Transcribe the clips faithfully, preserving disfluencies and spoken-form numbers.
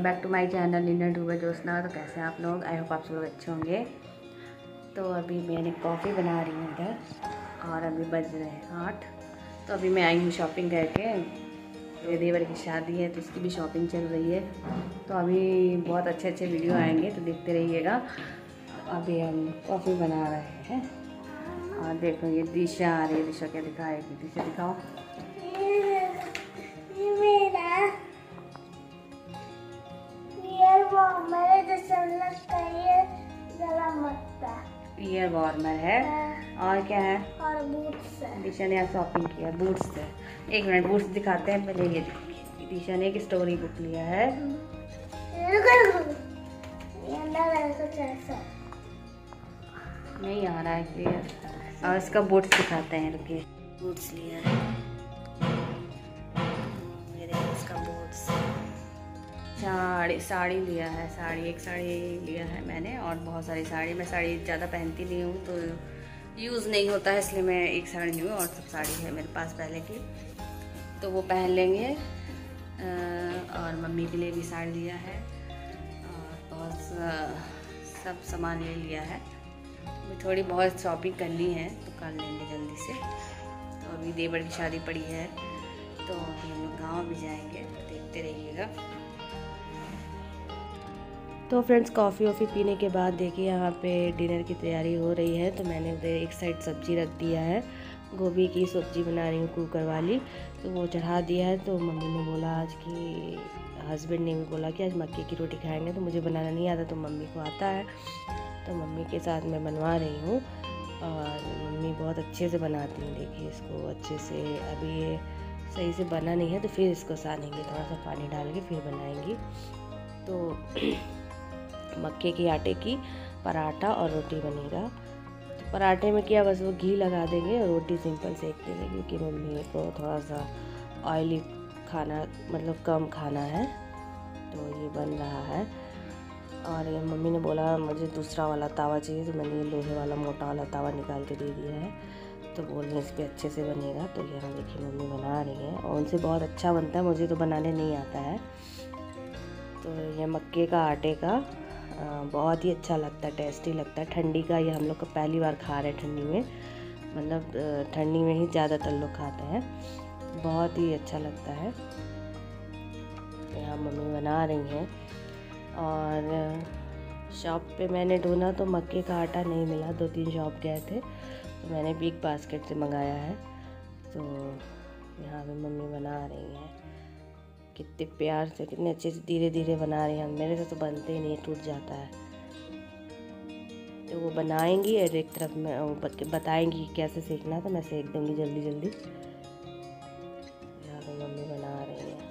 Back to my channel Neena Dubey Joshna. तो कैसे हैं आप लोग? आई होप आप सब लोग अच्छे होंगे। तो अभी मैंने कॉफ़ी बना रही हूँ इधर और अभी बज रहे हैं आठ। तो अभी मैं आई हूँ शॉपिंग करके। मेरे देवर की शादी है तो उसकी भी शॉपिंग चल रही है। तो अभी बहुत अच्छे अच्छे वीडियो आएंगे तो देखते रहिएगा। अभी हम कॉफ़ी बना रहे हैं और देखो ये दिशा आ रही है। दिशा क्या दिखाएगी? दिशा दिखाओ। ईयर वार्मर है और क्या है? और बूट्स है। दिशा ने यहाँ शॉपिंग किया बूट्स से। एक मिनट बूट्स दिखाते हैं पहले। ये देखिए दिशा ने एक स्टोरी बुक लिया है। नहीं आ रहा है क्लियर। और इसका बूट्स दिखाते हैं। रुकिए बूट्स लिया है। ये देखिए इसका बूट्स। साड़ी साड़ी लिया है। साड़ी एक साड़ी लिया है मैंने और बहुत सारी साड़ी। मैं साड़ी ज़्यादा पहनती नहीं हूँ तो यूज़ नहीं होता है, इसलिए मैं एक साड़ी ली हूँ और सब साड़ी है मेरे पास पहले की, तो वो पहन लेंगे। और मम्मी के लिए भी साड़ी लिया है और बहुत सब सामान ले लिया है। अभी थोड़ी बहुत शॉपिंग करनी है तो कर लेंगे जल्दी से। तो अभी देवर की शादी पड़ी है तो अभी हम लोग गाँव भी जाएंगे, देखते रहिएगा। तो फ्रेंड्स कॉफ़ी वॉफ़ी पीने के बाद देखिए यहाँ पे डिनर की तैयारी हो रही है। तो मैंने उधर एक साइड सब्ज़ी रख दिया है। गोभी की सब्ज़ी बना रही हूँ कुकर वाली, तो वो चढ़ा दिया है। तो मम्मी ने बोला आज कि हस्बैंड ने भी बोला कि आज मक्के की रोटी खाएंगे। तो मुझे बनाना नहीं आता तो मम्मी को आता है, तो मम्मी के साथ मैं बनवा रही हूँ। और मम्मी बहुत अच्छे से बनाती हैं। देखिए इसको अच्छे से, अभी ये सही से बना नहीं है तो फिर इसको सानेंगे, थोड़ा सा पानी डाल के फिर बनाएंगी। तो मक्के के आटे की पराठा और रोटी बनेगा। तो पराठे में क्या बस वो घी लगा देंगे और रोटी सिंपल सेक देंगे, क्योंकि मम्मी को थोड़ा सा ऑयली खाना मतलब कम खाना है। तो ये बन रहा है। और ये मम्मी ने बोला मुझे दूसरा वाला तवा चाहिए, तो मैंने ये लोहे वाला मोटा वाला तवा निकाल के दे दिया है। तो बोल रहे इस पर अच्छे से बनेगा। तो यहाँ देखिए मम्मी बना रही है और उनसे बहुत अच्छा बनता है, मुझे तो बनाने नहीं आता है। तो ये मक्के का आटे का आ, बहुत ही अच्छा लगता है, टेस्टी लगता है। ठंडी का ये हम लोग को पहली बार खा रहे हैं ठंडी में, मतलब ठंडी में ही ज़्यादातर लोग खाते हैं। बहुत ही अच्छा लगता है। यहाँ मम्मी बना रही हैं। और शॉप पे मैंने ढूंढा तो मक्के का आटा नहीं मिला, दो तीन शॉप गए थे तो मैंने बिग बास्केट से मंगाया है। तो यहाँ पे मम्मी बना रही हैं, कितने प्यार से कितने अच्छे से धीरे धीरे बना रही हैं। मेरे से तो बनते ही नहीं, टूट जाता है। तो वो बनाएंगी और एक तरफ में वो बताएंगी कैसे सेकना, तो मैं सेक दूँगी जल्दी जल्दी। यहाँ पे मम्मी बना रही हैं।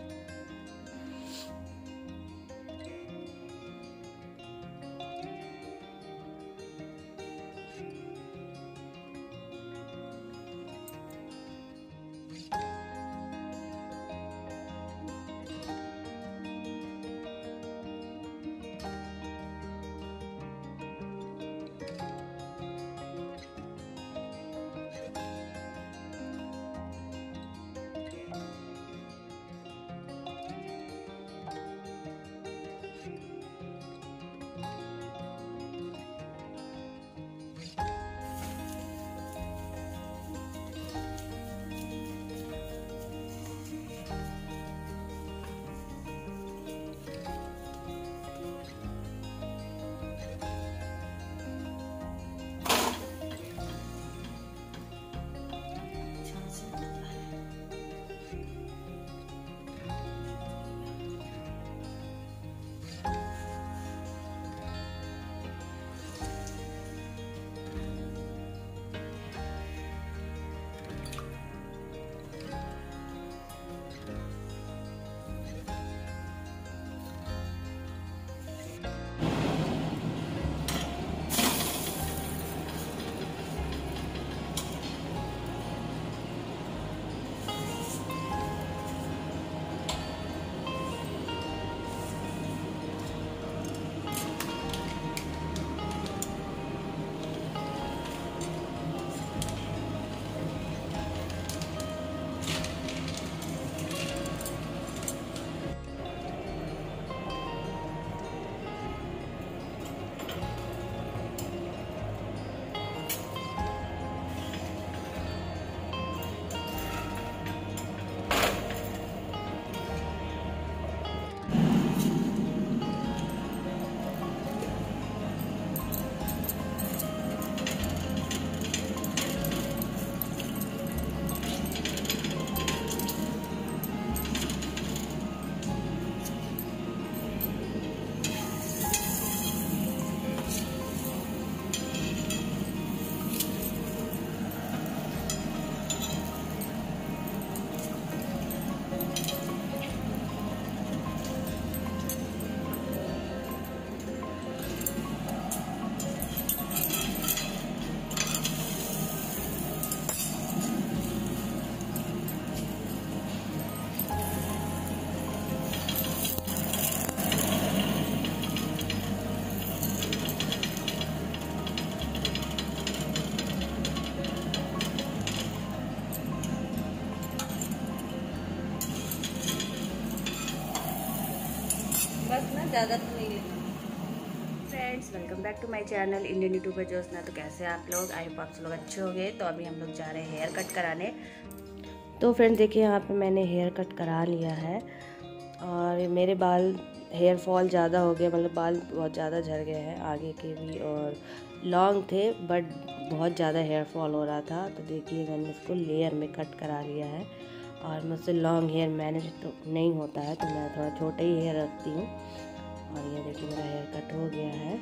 बस ना, ज़्यादा तो नहीं लेना। Friends, welcome back to my channel Indian YouTuber Joshna. तो कैसे आप लोग? आई होप आप लोग अच्छे हो गए। तो अभी हम लोग जा रहे हैं हेयर कट कराने। तो फ्रेंड्स देखिए, यहाँ पे मैंने हेयर कट करा लिया है और मेरे बाल हेयर फॉल ज़्यादा हो गया, मतलब बाल बहुत ज़्यादा झड़ गए हैं आगे के भी, और लॉन्ग थे बट बहुत ज़्यादा हेयर फॉल हो रहा था। तो देखिए मैंने इसको लेयर में कट करा लिया है और मुझसे लॉन्ग हेयर मैनेज तो नहीं होता है, तो मैं थोड़ा छोटे ही हेयर रखती हूँ। और ये देखिए मेरा हेयर कट हो गया है।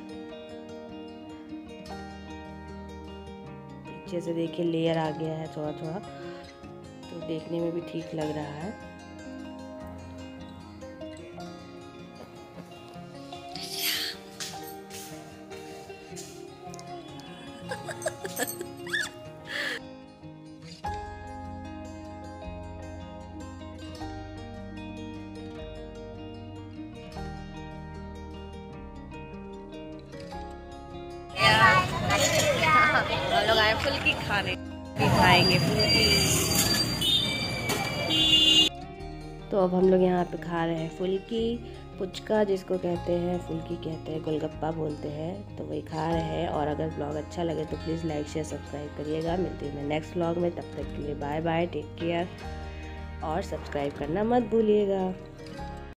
पीछे से देखिए लेयर आ गया है थोड़ा थोड़ा, तो देखने में भी ठीक लग रहा है। हम लोग आए फुल्की खाने, भी खाएंगे फुल्की। तो अब हम लोग यहाँ पे खा रहे हैं फुल्की, पुचका जिसको कहते हैं, फुल्की कहते हैं, गोलगप्पा बोलते हैं, तो वही खा रहे हैं। और अगर ब्लॉग अच्छा लगे तो प्लीज़ लाइक शेयर सब्सक्राइब करिएगा। मिलती हूँ मैं नेक्स्ट ब्लॉग में, तब तक के लिए बाय बाय, टेक केयर और सब्सक्राइब करना मत भूलिएगा।